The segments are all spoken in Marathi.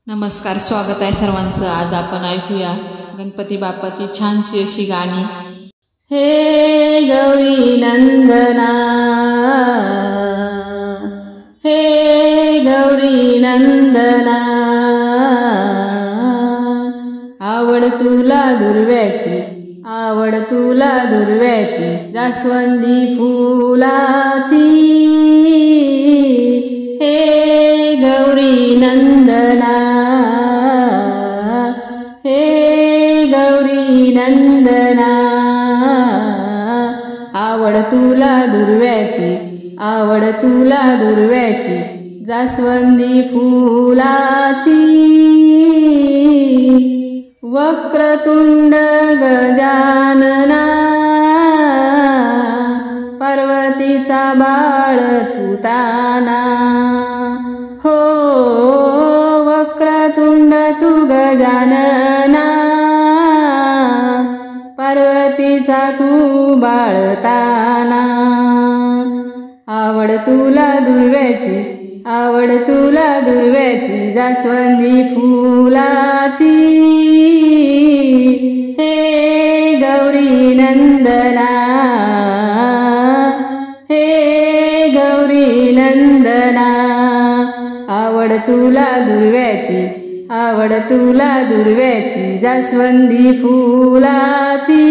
नमस्कार, स्वागत आहे सर्वांचं। आज आपण ऐकूया गणपती बाप्पाची छानशी अशी गाणी। हे गौरी नंदना, हे गौरी नंदना, आवड तुला दुर्व्याची, आवड तुला दुर्व्याची, जास्वंदी फुलाची। हे गौरी नंदना, हे गौरी नंदना, आवड तुला दुर्व्याची, आवड तुला दुर्व्याची, जास्वंदी फुलाची। वक्रतुंड गजानना, पार्वतीचा बाळ तू ताना। हो वक्रतुंड तू गजानना, पार्वतीचा तू बाळ ताना। आवड तुला दुर्व्याची, आवड तुला दुर्व्याची, जास्वंदी फुलाची। हे गौरी नंदना, हे गौरी नंदना, आवड तुला दुर्व्याची, आवड तुला दुर्व्याची, जास्वंदी फुलाची।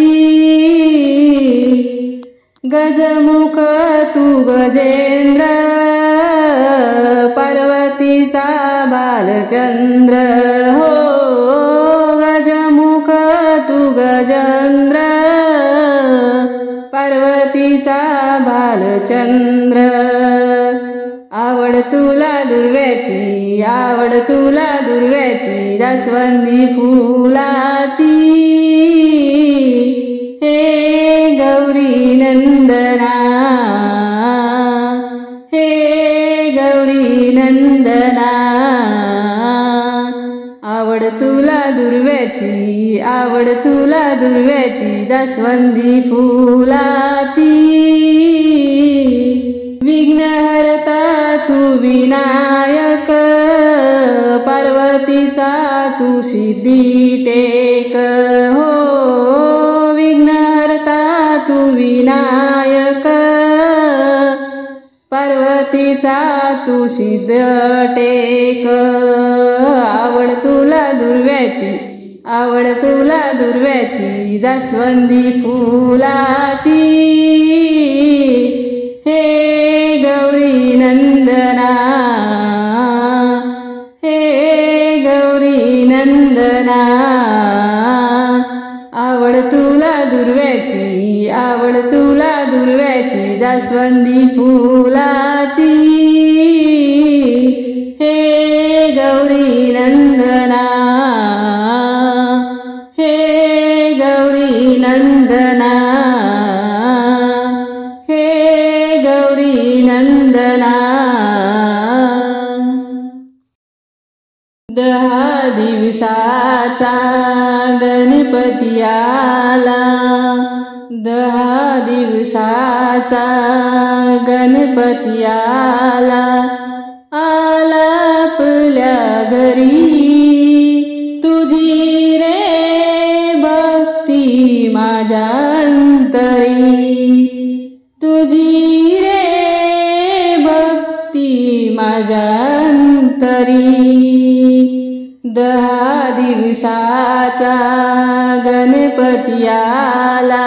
गजमुख तू गजेंद्र, पार्वतीचा बालचंद्र। हो गजमुख तू गजेंद्र, पार्वतीचा बालचंद्र। आवड तुला दुर्व्याची, आवड तुला दुर्व्याची, जास्वंदी फुलाची। हे गौरी नंदना, हे गौरी नंदना, आवड तुला दुर्व्याची, आवड तुला दुर्व्याची, जास्वंदी फुलाची। विघ्नहर्ता तू विनायक, पार्वतीचा तू सिद्धी टेक। हो विघ्नहर्ता तू विनायक, पार्वतीचा तू सिद्ध टेक। आवड तुला दुर्व्याची, आवड तुला दुर्व्याची, जास्वंदी फुलाची। हे गौरी नंदना, हे गौरी नंदना, आवड तुला दुर्व्याची, आवड तुला दुर्व्याची, जास्वंदी फुलाची। हे गौरी नंदना, हे गौरी नंदना, हे गौरी नंदना। 10 दिवसाचा गणपती आला, 10 दिवसाचा गणपती आला। आला आपल्या घरी तुझी रे भक्ती माझ्या अंतरी, तुझी रे भक्ती माझ्या अंतरी। 10 दिवसाचा गणपती आला,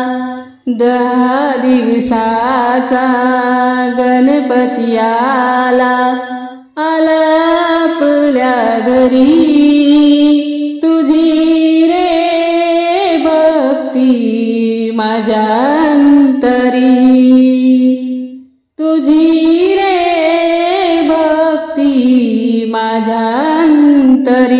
10 दिवसाचा गणपती आला। आला आपल्या घरी तुझी रे भक्ती माझ्या अंतरी, तुझी रे भक्ती माझ्या अंतरी।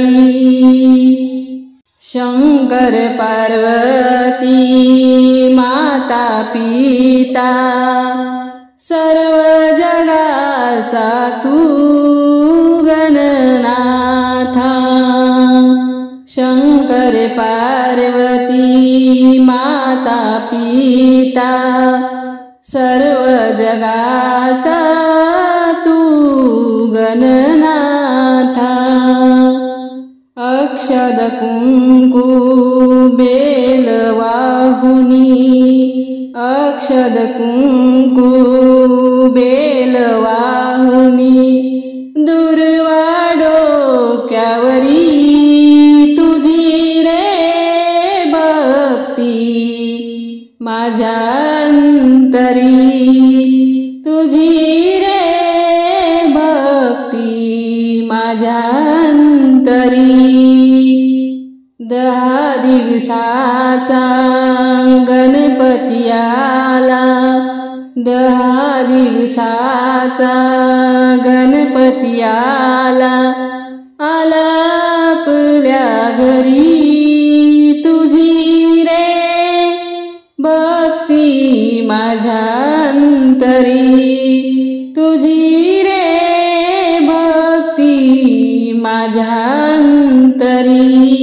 शंकर पार्वती माता पिता, सर्व जगाचा तू गणनाथा। शंकर पार्वती माता पिता, सर्व जगाचा तू गणनाथा। अक्षद कुंकू बेल वाहुनी, अक्षद कुंकू बेल वाहुनी, दुर्वा डोक्यावरी तुझी रे भक्ती माझ्या अंतरी, तुझी रे भक्ती माझ्या अंतरी. 10 दिवसाचा गणपती आला, 10 दिवसाचा गणपती आला, आला आपल्या घरी तुझी रे भक्ती माझ्या अंतरी, तुझी रे भक्ती माझ्या अंतरी.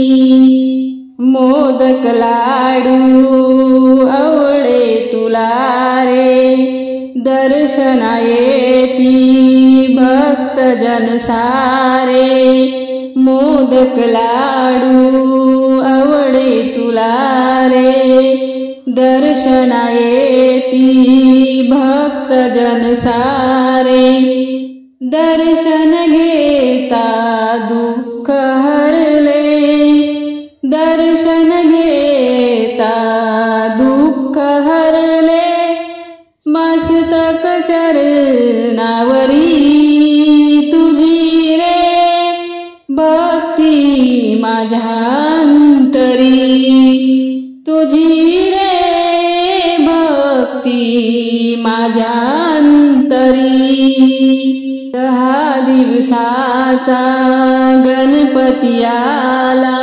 मोदक लाडू आवडे तुला रे, दर्शना येती भक्तजन सारे. मोदक लाडू आवडे तुला रे, दर्शना येती भक्तजन सारे. दर्शन घेता दुःख हरले, दर्शन घेता दुःख हरले, मस्तक चरणावरी तुझी रे भक्ती माझ्या अंतरी, तुझी रे भक्ती माझ्या अंतरी. 10 दिवसाचा गणपती आला,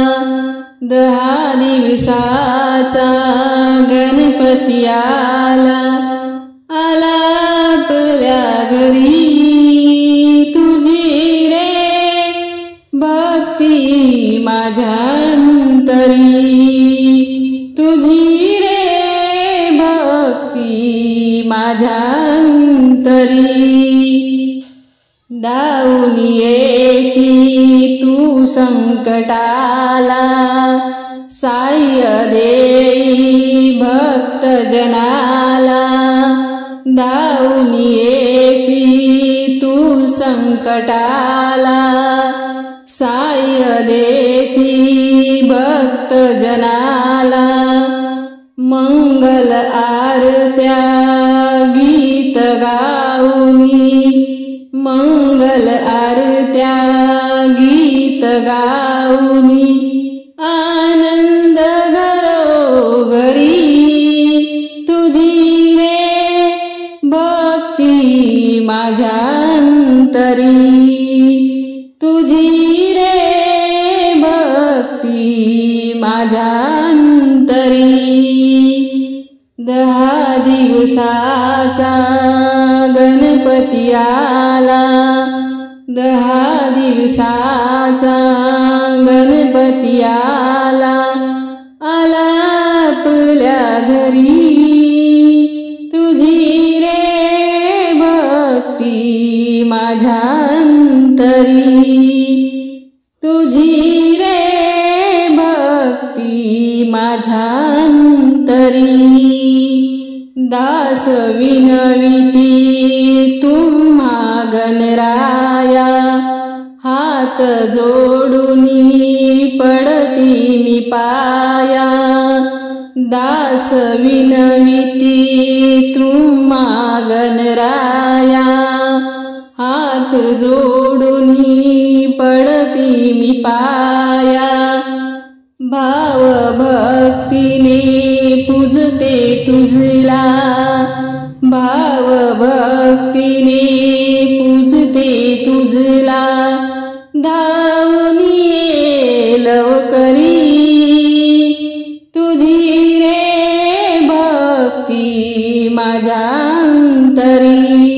10 दिवसाचा गणपती आला, आला आपल्या घरी तुझी रे भक्ती माझ्या अंतरी, तुझी रे भक्ती माझ्या अंतरी. धावून येशी तू संकटाला, साह्य देई भक्तजनाला. धावून येशी तू संकटाला, साह्य देशी भक्तजनाला. मंगल आरत्या गीत गाऊनी, मंगल आरत्या गीत गाऊनी, आनंद घरोघरी तुझी रे भक्ती माझ्या अंतरी, तुझी रे भक्ती माझ्या अंतरी. 10 दिवसाचा गणपती आला, 10 दिवसाचा गणपती आला, आला आपल्या घरी तुझी रे भक्ती माझ्या अंतरी, तुझी रे भक्ती माझ्या अंतरी. दास विनविती तुम्हा गणराया, हात जोडूनी पडती मी पाया. दास विनविती तुम्हा गणराया, हात जोडूनी पडती मी पाया. भाव भक्तीने पूजते तुझला, भाव भक्तीने पूजते तुझला. धावून ये लवकरी तुझी रे भक्ती माझ्या अंतरी,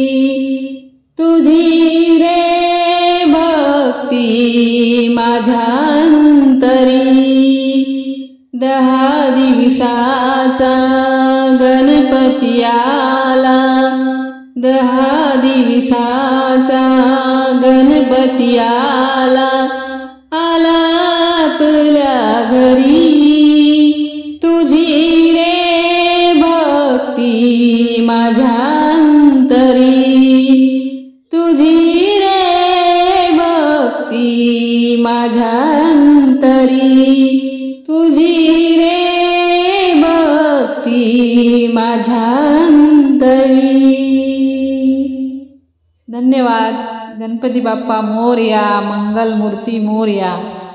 तुझी रे भक्ती माझ्या अंतरी. 10 दिवसाचा गणपती आला, 10 दिवसाचा गणपती आला, आला घरी तुझी रे भक्ती माझ्या अंतरी, तुझी रे भक्ती माझ्या अंतरी, तुझी रे भक्ती माझ्या अंतरी। धन्यवाद। गणपती बाप्पा मोरया, मंगल मूर्ती मोरया।